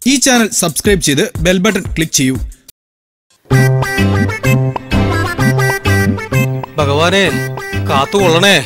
ഈ channel subscribe ചെയ്ത് bell button click ചെയ്യൂ. ഭഗവാനെ കാത്തുകൊള്ളണേ.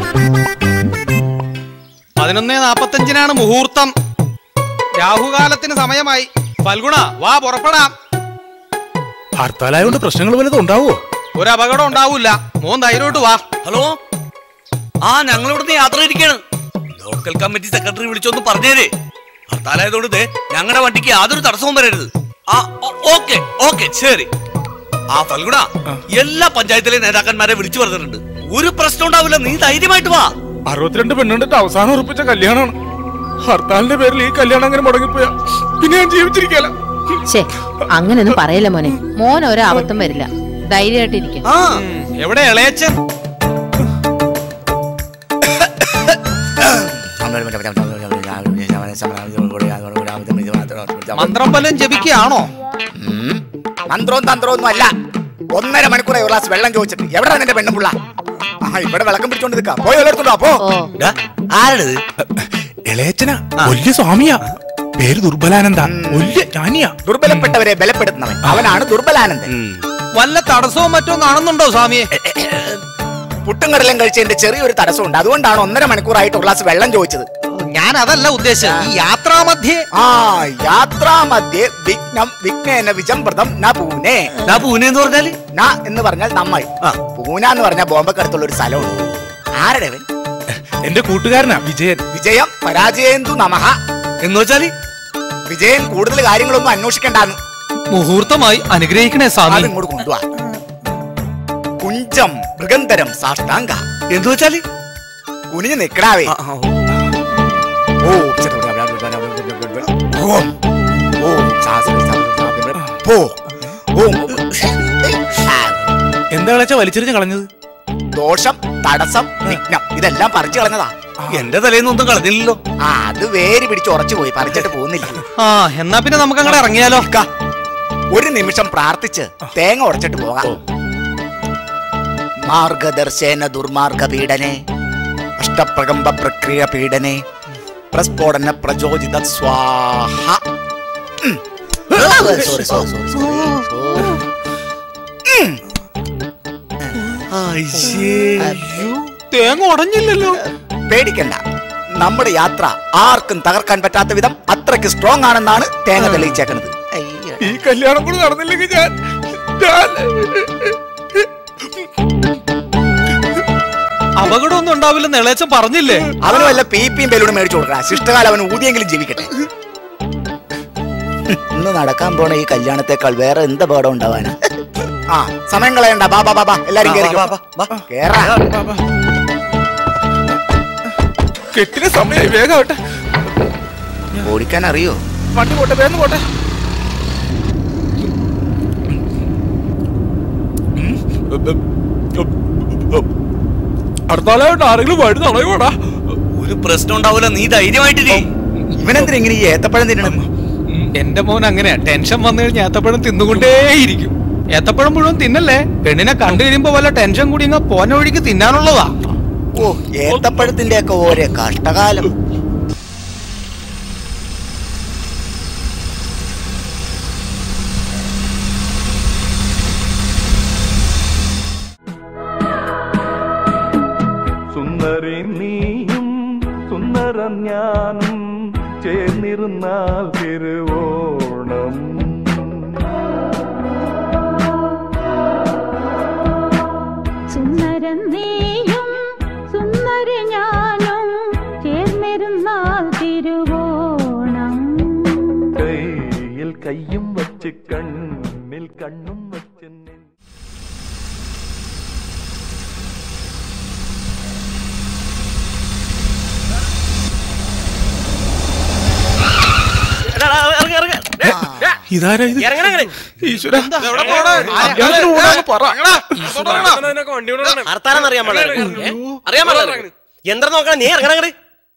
11:45 മുഹൂർത്തം. രാഹുകാലത്തിന് സമയമായി. ഫൽഗുണ വാ പുറപ്പെടാം. ഹർത്താലായോണ്ട് പ്രശ്നങ്ങൾ വല്ലതും ഉണ്ടാവോ? ഒരു അപകടം ഉണ്ടാവൂല. മോൻ ധൈര്യോട്ട് വാ. ഹലോ, ഞങ്ങൾ ഇവിടുന്ന് യാത്ര ഇരിക്കാണ്. ലോക്കൽ കമ്മിറ്റി സെക്രട്ടറി വിളിച്ചൊന്ന് പറഞ്ഞേരേ. ഹർത്താലായതുകൊണ്ട് ഞങ്ങളുടെ വണ്ടിക്ക് യാതൊരു തടസ്സവും വരരുത്. ഓക്കെ ഓക്കെ ശരി. ഫൽഗുണ, എല്ലാ പഞ്ചായത്തിലെ നേതാക്കന്മാരെ വിളിച്ചു പറഞ്ഞിട്ടുണ്ട്. ഒരു പ്രശ്നം ഉണ്ടാവില്ല, നീ ധൈര്യമായിട്ട് വാ. 62 പെണ്ണുണ്ടിട്ട് അവസാനം ഉറപ്പിച്ച കല്യാണമാണ്. ഹർത്താലിന്റെ പേരിൽ ഈ കല്യാണം അങ്ങനെ മുടങ്ങിപ്പോയാ പിന്നെ ഞാൻ ജീവിച്ചിരിക്കല. അങ്ങനെയൊന്നും പറയല്ല മോനെ. മോൻ ഒരാപത്തും വരില്ല, ധൈര്യമായിട്ടിരിക്കും. എവിടെ ഇളയച്ചൻ? മന്ത്രം വല്ലതും ജപിക്കുകയാണോ? മന്ത്രവും തന്ത്രവും ഒന്നും അല്ല. 1.5 മണിക്കൂറായി ഒരു ഗ്ലാസ് വെള്ളം ചോദിച്ചിട്ട്. എവിടെ നിന്റെ പെണ്ണുപിള്ള? ഇവിടെ വിളക്കം പിടിച്ചോണ്ട് നിൽക്കാം. പോയി എടുത്തോണ്ടോ. അപ്പോ ആരത്? ഇളയച്ചനാ, വലിയ സ്വാമിയാ. പേര് ദുർബലാനന്ദ. വലിയ ജ്ഞാനിയാ. ദുർബലപ്പെട്ടവരെ ബലപ്പെടുത്തുന്നവൻ അവനാണ് ദുർബലാനന്ദൻ. വല്ല തടസ്സവും മറ്റോ കാണുന്നുണ്ടോ സ്വാമിയെ? പുട്ടും കടലും കഴിച്ചതിന്റെ ചെറിയൊരു തടസ്സമുണ്ട്. അതുകൊണ്ടാണ് 1.5 മണിക്കൂറായിട്ട് ഒരു ഗ്ലാസ് വെള്ളം ചോദിച്ചത്. ഞാൻ അതല്ല ഉദ്ദേശിച്ചത്. ഈ യാത്രാമധ്യേ യാത്രാമധ്യേ വിഘ്നം വിഘ്നേന വിജംപ്രദം ന പൂനെ. പൂനെ എന്ന് പറഞ്ഞാൽ എന്ന് പറഞ്ഞാൽ നമ്മൾ. പൂന എന്ന് പറഞ്ഞാൽ ബോംബക്കടുത്തുള്ള ഒരു സ്ഥലമുണ്ട്. ആരുടെ? എന്റെ കൂട്ടുകാരനാ വിജയൻ. വിജയം പരാജയേന്തു നമഃ എന്ന് വെച്ചാല് വിജയൻ കൂടുതൽ കാര്യങ്ങളൊന്നും അന്വേഷിക്കണ്ടെന്ന്. മുഹൂർത്തമായി അനുഗ്രഹിക്കണേ സ്വാമി. ഇങ്ങോട്ട് കൊണ്ടുവാ. കുഞ്ചം മൃഗന്തരം സാഷ്ടാംഗ എന്ന് വെച്ചാല് കുനിഞ്ഞു നിക്കടാവേ. എന്താ വിളിച്ച വലിച്ചെറിഞ്ഞ് കളഞ്ഞത്? ദോഷം, തടസ്സം, വിഘ്നം ഇതെല്ലാം പറിച്ചു കളഞ്ഞതാ. എന്റെ തലേന്ന് ഒന്നും കളഞ്ഞില്ലല്ലോ. അത് വേര് പിടിച്ച് ഉറച്ചു പോയി, പറിച്ചിട്ട് പോകുന്നില്ല. എന്നാ പിന്നെ നമുക്ക് അങ്ങോട്ട് ഇറങ്ങിയാലോ? ഒരു നിമിഷം പ്രാർത്ഥിച്ച് തേങ്ങ ഉടച്ചിട്ട് പോകാം. മാർഗദർശേന ദുർമാർഗ പീഡനെ അഷ്ടപ്രകമ്പ പ്രക്രിയ പീഡനെ പ്രസ്ഫോടന പ്രചോദിത സ്വാഹ. തേങ്ങ ഉടഞ്ഞില്ലല്ലോ. പേടിക്കണ്ട, നമ്മുടെ യാത്ര ആർക്കും തകർക്കാൻ പറ്റാത്ത വിധം അത്രയ്ക്ക് സ്ട്രോങ് ആണെന്നാണ് തേങ്ങ തെളിയിച്ചേക്കുന്നത്. ഈ കല്യാണം കൂടെ നടന്നില്ലെങ്കിൽ ഞാൻ അപകടമൊന്നും ഉണ്ടാവില്ലെന്ന് ഇളയച്ചൻ പറഞ്ഞില്ലേ? അവന് വല്ല പീപ്പിയും ബലൂണും മേടിച്ചു കൊടുക്കണം. ശിഷ്ടകാലം അവന് ഊതിയെങ്കിലും ജീവിക്കട്ടെ. ഇന്ന് നടക്കാൻ പോണ ഈ കല്യാണത്തെക്കാൾ വേറെ എന്ത് അപകടം ഉണ്ടാവാനാ? സമയം കളയണ്ട. ബാബാ ബാബാ എല്ലാരും കെട്ടിന് സമയമായി. വേഗം ഓടിക്കാൻ അറിയോ? വണ്ടി പോട്ടെ, വേഗം പോട്ടെ. ഹർത്താലായിട്ട് ആരെങ്കിലും വഴി തടയോടാ. ഒരു പ്രശ്നം ഉണ്ടാവില്ല, നീ ധൈര്യമായിട്ടില്ലേ. ഇവനെന്തിനാ ഇങ്ങനെ ഈ ഏത്തപ്പഴം തിന്നണം? എന്റെ മോൻ അങ്ങനെയാ. ടെൻഷൻ വന്നു കഴിഞ്ഞാൽ ഏത്തപ്പഴം തിന്നുകൊണ്ടേയിരിക്കും. ഏത്തപ്പഴം മുഴുവൻ തിന്നല്ലേ. പെണ്ണിനെ കണ്ടു കഴിയുമ്പോ വല്ല ടെൻഷൻ കൂടി ഇങ്ങ പോന വഴിക്ക് തിന്നാനുള്ളതാ. ഏത്തപ്പഴത്തിന്റെ ഒക്കെ ഓരോ കഷ്ടകാലം. സുന്ദരി നീയും സുന്ദരം ഞാനും ചേർന്നിരുന്നാൽ തിരുവോണം. സുന്ദരം നീയും സുന്ദരി ഞാനും ചേർന്നിരുന്നാൽ തിരുവോണം. കയ്യിൽ കയ്യും വച്ച് കണ്ണിൽ കണ്ണും വച്ച് ഇതാരാ ഇത്? ഈശ്വര, യന്ത്രം നോക്കണം. നീ ഇറങ്ങണേ.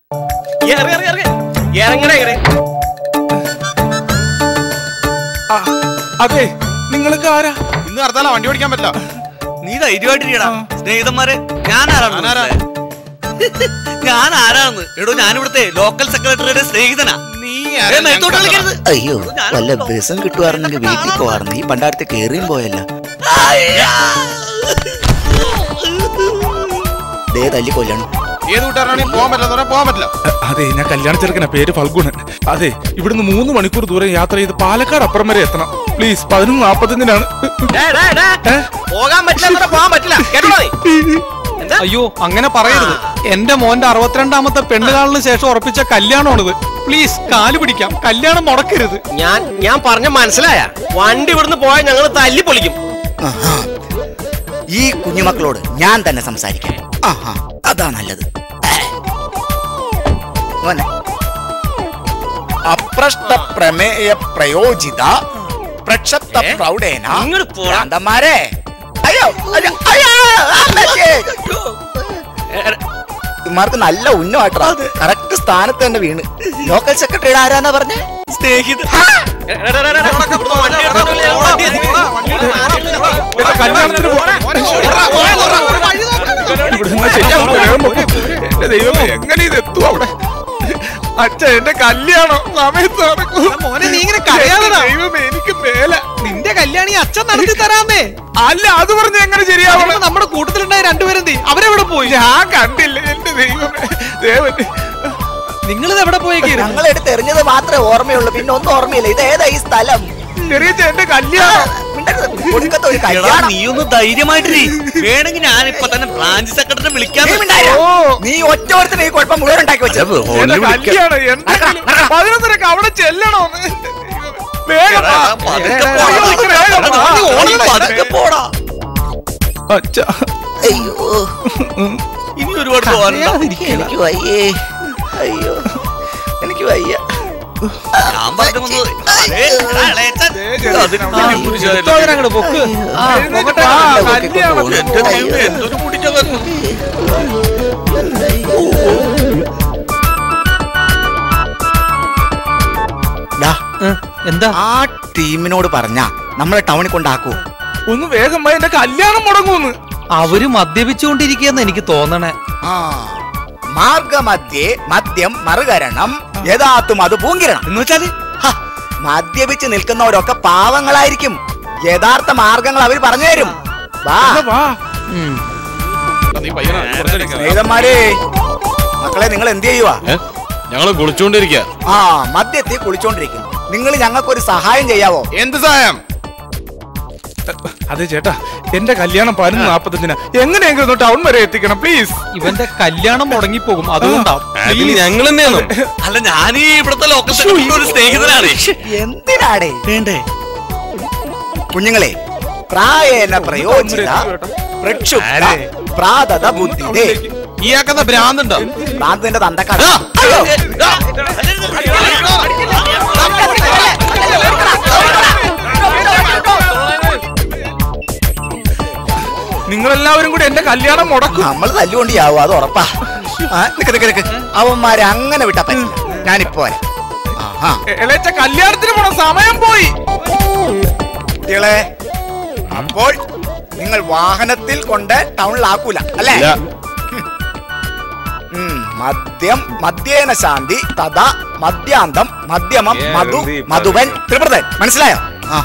അതെ, നിങ്ങൾക്ക് ആരാ? ഇന്ന് ഹർത്താല, വണ്ടി ഓടിക്കാൻ പറ്റില്ല. നീ ധൈര്യമായിട്ടിരിക്കടാ. സ്നേഹിതന്മാരെ, ഞാൻ ആരാണെന്ന്? ഞാൻ ആരാണെന്ന്? എടോ, ഞാനിവിടുത്തെ ലോക്കൽ സെക്രട്ടറിയുടെ സ്നേഹിതനാ. നീ അയ്യോ വല്ല ബസും കിട്ടുവായിരുന്നെങ്കിൽ വീട്ടിൽ പോവാറുണ്ട്. ഈ പണ്ടാരത്തെ കേറിയും പോയല്ല. ദേ തല്ലി കൊല്ലണം. ഏത് കൂട്ടുകാരാണെങ്കിൽ പോകാൻ പറ്റില്ല. അതെ, ഞാൻ കല്യാണ ചെറുക്കന പേര് ഫൽഗുണൻ. അതെ, ഇവിടുന്ന് 3 മണിക്കൂർ ദൂരം യാത്ര ചെയ്ത് പാലക്കാട് അപ്പുറം വരെ എത്തണം. പ്ലീസ് 11:45 പോകാൻ പറ്റില്ല. അയ്യോ അങ്ങനെ പറയരുത്. എന്റെ മോന്റെ 62ാമത്തെ പെണ്ണുകാലിന് ശേഷം ഉറപ്പിച്ച കല്യാണമാണിത്. പ്ലീസ് കാല് പിടിക്കാം, കല്യാണം മുടക്കരുത്. ഞാൻ പറഞ്ഞ മനസ്സിലായ? വണ്ടി ഇവിടുന്ന് പോയാൽ ഞങ്ങൾ തല്ലി പൊളിക്കും. ഈ കുഞ്ഞുമക്കളോട് ഞാൻ തന്നെ സംസാരിക്കാം. അതാ നല്ലത്. അപ്രശ്ന പ്രമേയ പ്രയോജിത പ്രക്ഷപ്ത പ്രൗഢേന ഭ്രാന്തന്മാരെ. അയ്യോ ഇമാർക്ക് നല്ല ഉന്നമായിട്ടാ. കറക്റ്റ് സ്ഥാനത്ത് തന്നെ വീണ്. ലോക്കൽ സെക്രട്ടറിയുടെ ആരാന്നാ പറഞ്ഞേ? സ്നേഹിത. ദൈവമേ, എങ്ങനെ ഇതെത്തും അവിടെ? അച്ഛ, എന്റെ കല്യാണം സമയത്ത് നടക്കും. മോനെ നീ ഇങ്ങനെ കരയാതെടാ. ദൈവമേ, എനിക്ക് മേല. നിന്റെ കല്യാണി അച്ഛൻ നടത്തി തരാമേ. അല്ല, അത് പറഞ്ഞ് എങ്ങനെ ശരിയാവണം? നമ്മുടെ കൂട്ടത്തിലുണ്ടായ 2 പേരും അവരെവിടെ പോയി? ഞാൻ കണ്ടില്ല. എന്റെ ദൈവമേ, ദേവന് നിങ്ങളിത് എവിടെ പോയേക്ക്? ഞങ്ങൾ എടുത്ത് എറിഞ്ഞത് മാത്രമേ ഓർമ്മയുള്ളൂ, പിന്നെ ഒന്നും ഓർമ്മയില്ല. ഇത് ഏതാ ഈ സ്ഥലം? എന്റെ കല്യാണം. ഒരു കല്യാണം. നീ ഒന്ന് ധൈര്യമായിട്ടിരി. വേണമെങ്കിൽ ഞാനിപ്പോ തന്നെ ബ്രാഞ്ച് സെക്രട്ടറിനെ വിളിക്കാൻ. നീ ഒറ്റ ഒരുത്തിന് ഈ കുഴപ്പം മുഴുവൻ ഉണ്ടാക്കി വെച്ചത്. കല്യാണം 11:30 അവിടെ ചെല്ലണോന്ന്. വേഗം പോടാ. അയ്യോ, ഇനി ഒരുപാട് എനിക്ക് വയ്യേ. അയ്യോ, എനിക്ക് വയ്യ. ഞാൻ പറഞ്ഞു എന്തൊരു കുടിച്ച എന്താ? ആ ടീമിനോട് പറഞ്ഞ നമ്മളെ ടൗണിൽ കൊണ്ടാക്കൂ. ഒന്ന് വേഗം എന്റെ കല്യാണം മുടങ്ങൂന്ന്. അവര് മദ്യപിച്ചുകൊണ്ടിരിക്കുകയെന്ന് എനിക്ക് തോന്നണേ. മാർഗമധ്യേ മദ്യം മറുകരണം യഥാത്തും അത് പൂങ്കിരണം എന്ന് വെച്ചാല് മദ്യപിച്ച് നിൽക്കുന്നവരൊക്കെ പാവങ്ങളായിരിക്കും. യഥാർത്ഥ മാർഗങ്ങൾ അവർ പറഞ്ഞു തരും. സ്നേഹിതന്മാരെ, മക്കളെ, നിങ്ങൾ എന്ത് ചെയ്യുവാ? ഞങ്ങള് കുളിച്ചോണ്ടിരിക്കുക. മദ്യത്തിൽ കുളിച്ചോണ്ടിരിക്കുന്നു. നിങ്ങൾ ഞങ്ങൾക്കൊരു സഹായം ചെയ്യാവോ? എന്ത് സഹായം? അതെ ചേട്ടാ, എന്റെ കല്യാണം 11:45 എങ്ങനെയെങ്കിലും ടൗൺ വരെ എത്തിക്കണം പ്ലീസ്. ഇവന്റെ കല്യാണം മുടങ്ങിപ്പോകും, അതുകൊണ്ടാ. ഞങ്ങൾ തന്നെയാണോ? അല്ല, ഞാൻ ഈ ഇവിടുത്തെ ലോക്കൽ ഒരു സ്നേഹിതനാണ്. എന്തിനാടേ വേണ്ടേ? കുഞ്ഞുങ്ങളെ, പ്രായേന പ്രയോജിത പ്രക്ഷുബ്ധ പ്രാതത ബുദ്ധിതേ. ഈയാക്കുന്ന ഭ്രാന്തുണ്ടോ? ഭ്രാന്തിന്റെ തന്തക്കാര. നിങ്ങളെല്ലാവരും കൂടി എന്റെ കല്യാണം മുടക്കും. നമ്മൾ തല്ലുകൊണ്ട് ആവും, അത് ഉറപ്പാ. അവന്മാരെ അങ്ങനെ വിട്ടാ പറ്റില്ല. ഞാനിപ്പോ ഇളയച്ച കല്യാണത്തിന് പോണ സമയം പോയി. കുട്ടികളെ, അപ്പോൾ നിങ്ങൾ വാഹനത്തിൽ കൊണ്ട് ടൗണിലാക്കൂല അല്ലേ? മദ്യം മദ്യേന ശാന്തി തഥാ മദ്യാന്തം മദ്യമം മധു മധുവൻ ത്രിപ്രതൻ. മനസ്സിലായോ?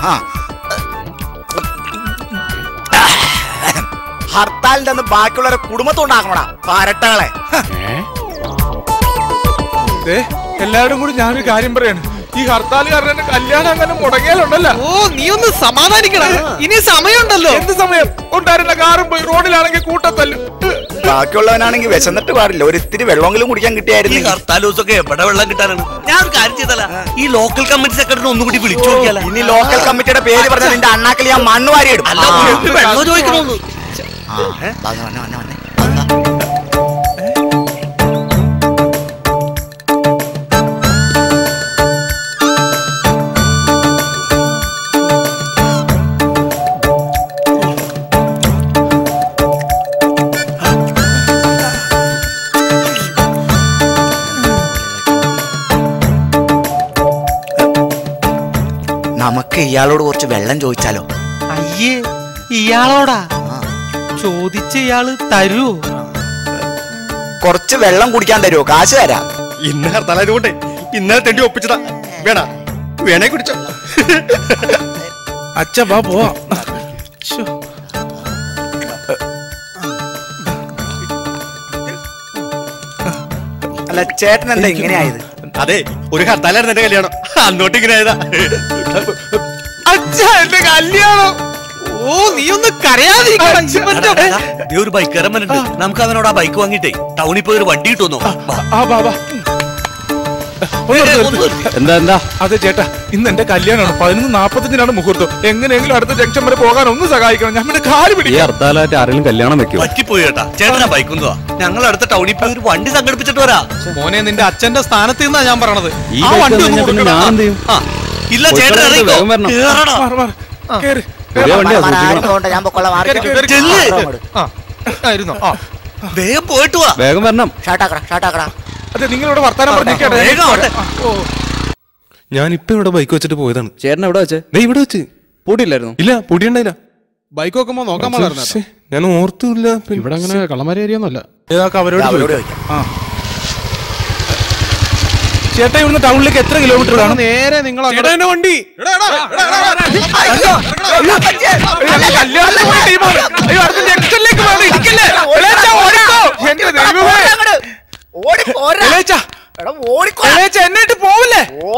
ഹർത്താലിന്റെ അന്ന് ബാക്കിയുള്ളവരെ കുടുംബത്തോണ്ടാക്കണോടാ പാരട്ടകളെ. എല്ലാവരും കൂടി ഞാനൊരു കാര്യം പറയാണ്. ഈ ഹർത്താൽ കാരണം കല്യാണം അങ്ങനെ മുടങ്ങിയാലുണ്ടല്ലോ. നീ ഒന്ന് സമാധാനിക്കണം, ഇനി സമയമുണ്ടല്ലോ. എന്ത് സമയം? ഉണ്ടായിരുന്ന കാറും പോയി, റോഡിലാണെങ്കിൽ കൂട്ടത്തല്ലും. ബാക്കിയുള്ളവനാണെങ്കിൽ വിശന്നിട്ട് പാടില്ല, ഒരു ഇത്തിരി വെള്ളമെങ്കിലും കുടിക്കാൻ കിട്ടിയായിരുന്നു. ഈ ഹർത്താൽ ദിവസമൊക്കെ എവിടെ വെള്ളം കിട്ടാനാണ്? ഞാൻ ഒരു കാര്യം ചെയ്തല്ല, ഈ ലോക്കൽ കമ്മിറ്റി സെക്രട്ടറി ഒന്നുകൂടി വിളിച്ചു നോക്കിയാലോ? ഇനി ലോക്കൽ കമ്മിറ്റിയുടെ പേര് പറഞ്ഞ നിന്റെ അണ്ണാക്കിൽ ഞാൻ മണ്ണ് വാരിയിടും. അല്ല, വെള്ളം ചോദിക്കണോന്ന്. നമുക്ക് ഇയാളോട് കുറച്ച് വെള്ളം ചോദിച്ചാലോ? അയ്യേ, ഇയാളോടാ ചോദിച്ച ഇയാള് തരുവോ? കുറച്ച് വെള്ളം കുടിക്കാൻ തരുമോ? കാശ് തരാം. ഇന്ന് ഹർത്താലായതുകൊണ്ട് ഇന്നലെ തെണ്ടി ഒപ്പിച്ചതാ. വേണേ കുടിച്ചോ. അച്ഛ വാ പോവാ. അല്ല ചേട്ടൻ എന്താ ഇങ്ങനെ ആയത്? അതെ, ഒരു ഹർത്താലായിരുന്നു എന്റെ കല്യാണം. അന്നോട്ട് ഇങ്ങനെ ആയതാ. അച്ഛാ എന്റെ കല്യാണം. ഓ നീ ഒന്ന് കരയാതിരിക്കണം. ഒരു ബൈക്കാരൻ വന്നിട്ടുണ്ട്. നമുക്ക് അവനോട് ആ ബൈക്ക് വാങ്ങിട്ടേ ടൗണിൽ പോയി ഒരു വണ്ടി കിട്ടുമെന്നോ? എന്താ? അതെ ചേട്ടാ, ഇന്ന് എന്റെ കല്യാണമാണ്. 11:45 മുഹൂർത്തം. എങ്ങനെയെങ്കിലും അടുത്ത ജംഗ്ഷൻ വരെ പോകാൻ ഒന്ന് സഹായിക്കണം. ഞാൻ കാല് പിടിക്കും. ഹർത്താലായിട്ട് ആരെങ്കിലും കല്യാണം വെക്കും? പറ്റിപ്പോയി ചേട്ടാ. ചേട്ടനാ ബൈക്കൊന്നുവാ. ഞങ്ങൾ അടുത്ത ടൗണിൽ പോയി ഒരു വണ്ടി സംഘടിപ്പിച്ചിട്ട് വരാ. മോനെ നിന്റെ അച്ഛന്റെ സ്ഥാനത്ത് നിന്നാ ഞാൻ പറഞ്ഞത്. ഈ വണ്ടി ഞാൻ ചെയ്യും. ഇല്ല ചേട്ടൻ വേഗം പോയിട്ട് വാ. വേഗം വരണം. അതെ, നിങ്ങളിവിടെ വർത്താനം പറഞ്ഞേക്കട്ടെ. ഞാൻ ഇപ്പൊ ഇവിടെ ബൈക്ക് വെച്ചിട്ട് പോയതാണ്. ചേട്ടൻ എവിടെ വെച്ചേ? ഇവിടെ വെച്ച് പൂട്ടിയില്ലായിരുന്നു? ഇല്ല, പൊടിയുണ്ടായില്ല. ബൈക്ക് വെക്കുമ്പോ നോക്കാൻ പാടില്ല. ഞാൻ ഓർത്തില്ല. ഇവിടെ അങ്ങനെ കള്ളമാരി ഏരിയൊന്നുമല്ല. അവരോട് ചേട്ടാ, ഇവിടുന്ന് ടൗണിലേക്ക് എത്ര കിലോമീറ്റർ ആണ്? നേരെ നിങ്ങൾ വണ്ടി എന്നിട്ട് പോവില്ലേ?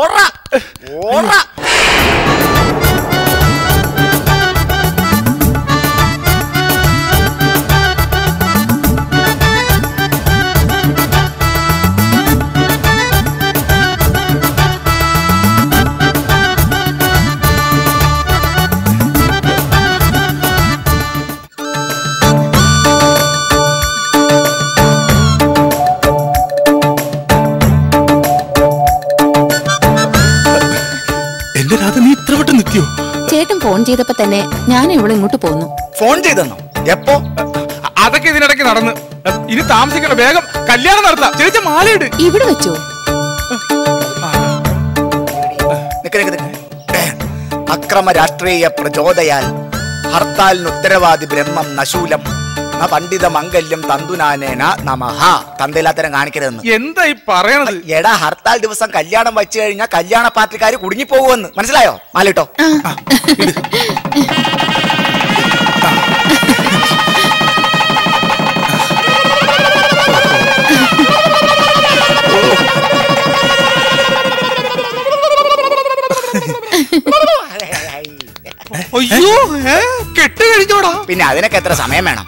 ചേട്ടൻ ഫോൺ ചെയ്തപ്പോ തന്നെ ഞാൻ ഇവിടെ ഇങ്ങോട്ട് പോന്നു. ഫോൺ ചെയ്തെന്നോ? എപ്പോ? അതൊക്കെ ഇതിനിടയ്ക്ക് നടന്ന്. ഇനി താമസിക്കണം, വേഗം കല്യാണം നടത്താം. ചേച്ചി മാലയിട്. ഇവിടെ വെച്ചോ? അക്രമ രാഷ്ട്രീയ പ്രചോദയാൽ ഹർത്താലിന് ഉത്തരവാദി ബ്രഹ്മം നശൂലം പണ്ഡിത മംഗല്യം തന്തുനാനേന നമഃ. തന്തയില്ലാത്തരം കാണിക്കരുതെന്ന്. എന്താ ഈ പറയണത്? എടാ, ഹർത്താൽ ദിവസം കല്യാണം വെച്ച് കഴിഞ്ഞാൽ കല്യാണ പാർട്ടിക്കാര് കുടുങ്ങി പോകുമെന്ന് മനസ്സിലായോ? മാലിട്ടോ. അയ്യോ, കെട്ട് കഴിഞ്ഞോടാ. പിന്നെ അതിനൊക്കെ എത്ര സമയം വേണം?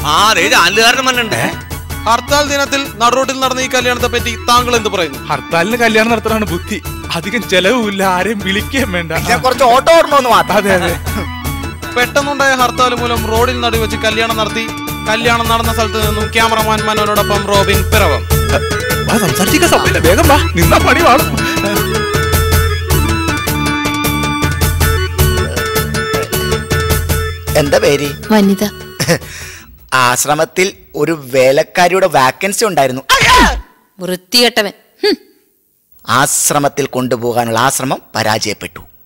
ഹർത്താൽ ദിനത്തിൽ നടുറോട്ടിൽ നടന്ന ഈ കല്യാണത്തെ പറ്റി താങ്കൾ എന്ത് പറയുന്നു? ഹർത്താലിന് കല്യാണം നടത്താനാണ് ബുദ്ധി. അധികം ചെലവുമില്ല, ആരെയും വിളിക്കുകയും വേണ്ട. കുറച്ച് ഓട്ടോ ഓടണമെന്ന് മാത്രം. അതെ അതെ. പെട്ടെന്നുണ്ടായ ഹർത്താൽ മൂലം റോഡിൽ നടുവെച്ച് കല്യാണം നടത്തി. കല്യാണം നടന്ന സ്ഥലത്ത് നിന്നും ക്യാമറമാൻ മനോനോടൊപ്പം റോബിൻ പിറവം. സംസാരിക്കാൻ സമയമില്ല, വേഗം വാ, നിന്ന പണി വാളും. എന്താ പേര്? വനിത. ആശ്രമത്തിൽ ഒരു വേലക്കാരിയുടെ വാക്കൻസി ഉണ്ടായിരുന്നു. വൃത്തികെട്ടവൻ. ആശ്രമത്തിൽ കൊണ്ടുപോകാനുള്ള ആശ്രമം പരാജയപ്പെട്ടു.